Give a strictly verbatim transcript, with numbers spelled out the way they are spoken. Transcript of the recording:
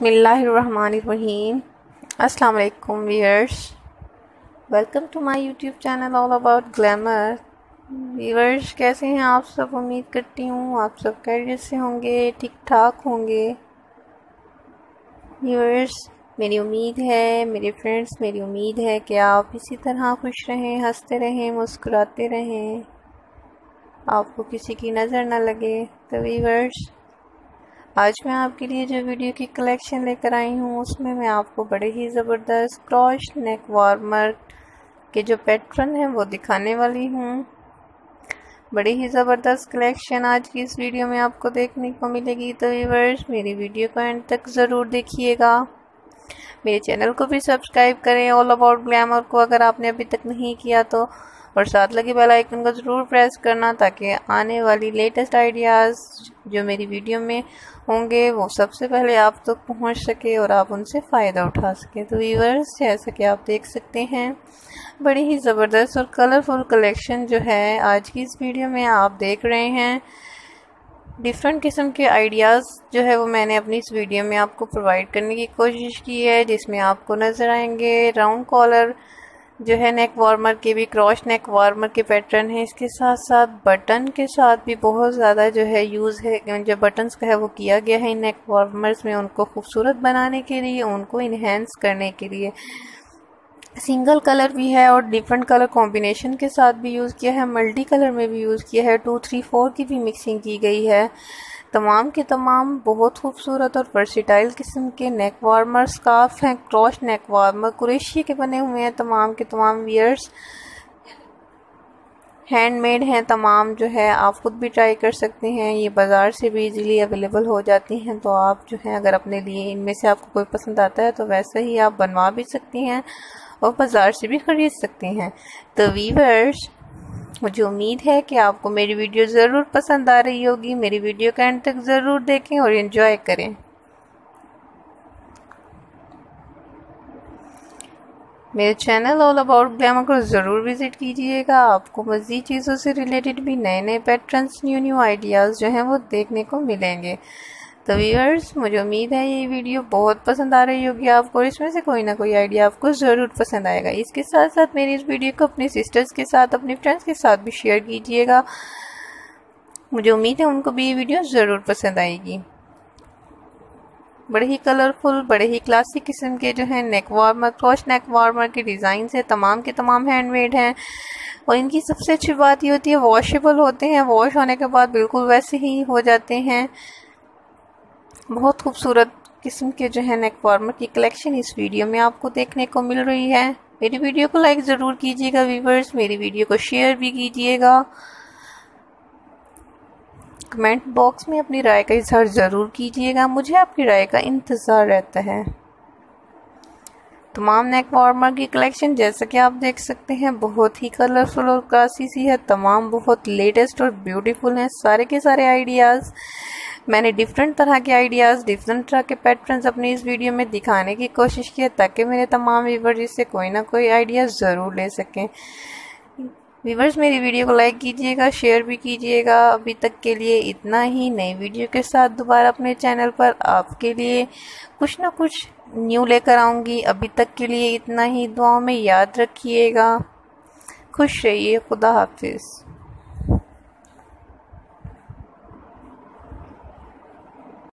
बिस्मिल्लाहिर्रहमानिर्रहीम। अस्सलाम वालेकुम viewers, welcome to my YouTube channel all about glamour. Viewers, कैसे हैं आप सब? उम्मीद करती हूँ आप सब खैरियत से होंगे, ठीक ठाक होंगे। व्यूअर्स, मेरी उम्मीद है, मेरे फ्रेंड्स मेरी उम्मीद है कि आप इसी तरह खुश रहें, हंसते रहें, मुस्कुराते रहें, आपको किसी की नज़र न लगे। तो व्यूअर्स, आज मैं आपके लिए जो वीडियो की कलेक्शन लेकर आई हूँ उसमें मैं आपको बड़े ही ज़बरदस्त क्रॉश नेक वार्मर के जो पैटर्न हैं वो दिखाने वाली हूँ। बड़ी ही ज़बरदस्त कलेक्शन आज की इस वीडियो में आपको देखने को मिलेगी। तो व्यूअर्स, मेरी वीडियो को एंड तक ज़रूर देखिएगा। मेरे चैनल को भी सब्सक्राइब करें ऑल अबाउट ग्लैमर को, अगर आपने अभी तक नहीं किया तो, और साथ लगे बेल आइकन को ज़रूर प्रेस करना ताकि आने वाली लेटेस्ट आइडियाज़ जो मेरी वीडियो में होंगे वो सबसे पहले आप तक तो पहुंच सके और आप उनसे फ़ायदा उठा सके। तो व्यूअर्स, जैसा कि आप देख सकते हैं, बड़ी ही ज़बरदस्त और कलरफुल कलेक्शन जो है आज की इस वीडियो में आप देख रहे हैं। डिफरेंट किस्म के आइडियाज़ जो है वो मैंने अपनी इस वीडियो में आपको प्रोवाइड करने की कोशिश की है, जिसमें आपको नज़र आएंगे राउंड कॉलर जो है नेक वार्मर के भी, क्रॉश नेक वार्मर के पैटर्न है। इसके साथ साथ बटन के साथ भी बहुत ज़्यादा जो है यूज़ है, जो बटन्स का है वो किया गया है नेक वार्मर्स में, उनको खूबसूरत बनाने के लिए, उनको इन्हेंस करने के लिए। सिंगल कलर भी है और डिफरेंट कलर कॉम्बिनेशन के साथ भी यूज़ किया है, मल्टी कलर में भी यूज़ किया है, टू थ्री फोर की भी मिक्सिंग की गई है। तमाम के तमाम बहुत खूबसूरत और वर्सिटाइल किस्म के नेक वार्मर स्कार्फ हैं, क्रॉश नेक वार्मर कुरेशी के बने हुए हैं। तमाम के तमाम वियर्स हैंडमेड हैं, तमाम जो है आप खुद भी ट्राई कर सकते हैं। ये बाज़ार से भी इजीली अवेलेबल हो जाती हैं, तो आप जो है अगर अपने लिए इनमें से आपको कोई पसंद आता है तो वैसे ही आप बनवा भी सकती हैं और बाज़ार से भी ख़रीद सकती हैं। तो व्यूअर्स, मुझे उम्मीद है कि आपको मेरी वीडियो ज़रूर पसंद आ रही होगी। मेरी वीडियो का एंड तक ज़रूर देखें और एंजॉय करें। मेरे चैनल ऑल अबाउट ग्लैमर को ज़रूर विज़िट कीजिएगा। आपको मज़ीद चीज़ों से रिलेटेड भी नए नए पैटर्न्स, न्यू न्यू आइडियाज़ जो हैं वो देखने को मिलेंगे। तो व्यूअर्स, मुझे उम्मीद है ये वीडियो बहुत पसंद आ रही होगी आपको, इसमें से कोई ना कोई आइडिया आपको ज़रूर पसंद आएगा। इसके साथ साथ मेरी इस वीडियो को अपनी सिस्टर्स के साथ, अपने फ्रेंड्स के साथ भी शेयर कीजिएगा। मुझे उम्मीद है उनको भी ये वीडियो ज़रूर पसंद आएगी। बड़े ही कलरफुल, बड़े ही क्लासिक किस्म के जो है neck warmer, crochet neck warmer के डिज़ाइन है, तमाम के तमाम हैंडमेड हैं। और इनकी सबसे अच्छी बात ये होती है वॉशेबल होते हैं, वॉश होने के बाद बिल्कुल वैसे ही हो जाते हैं। बहुत खूबसूरत किस्म के जो है नेक वार्मर की कलेक्शन इस वीडियो में आपको देखने को मिल रही है। मेरी वीडियो को लाइक ज़रूर कीजिएगा व्यूअर्स, मेरी वीडियो को शेयर भी कीजिएगा। कमेंट बॉक्स में अपनी राय का इजहार ज़रूर कीजिएगा, मुझे आपकी राय का इंतज़ार रहता है। तमाम नेक वार्मर की कलेक्शन जैसा कि आप देख सकते हैं बहुत ही कलरफुल और क्लासी सी है, तमाम बहुत लेटेस्ट और ब्यूटीफुल हैं। सारे के सारे आइडियाज़ मैंने डिफरेंट तरह के आइडियाज़, डिफरेंट तरह के पैटर्न्स अपनी इस वीडियो में दिखाने की कोशिश की है ताकि मेरे तमाम व्यूअर्स इससे कोई ना कोई आइडिया ज़रूर ले सकें। व्यूअर्स, मेरी वीडियो को लाइक कीजिएगा, शेयर भी कीजिएगा। अभी तक के लिए इतना ही। नई वीडियो के साथ दोबारा अपने चैनल पर आपके लिए कुछ ना कुछ न्यू लेकर आऊँगी। अभी तक के लिए इतना ही। दुआओं में याद रखिएगा। खुश रहिए। खुदा हाफिज़।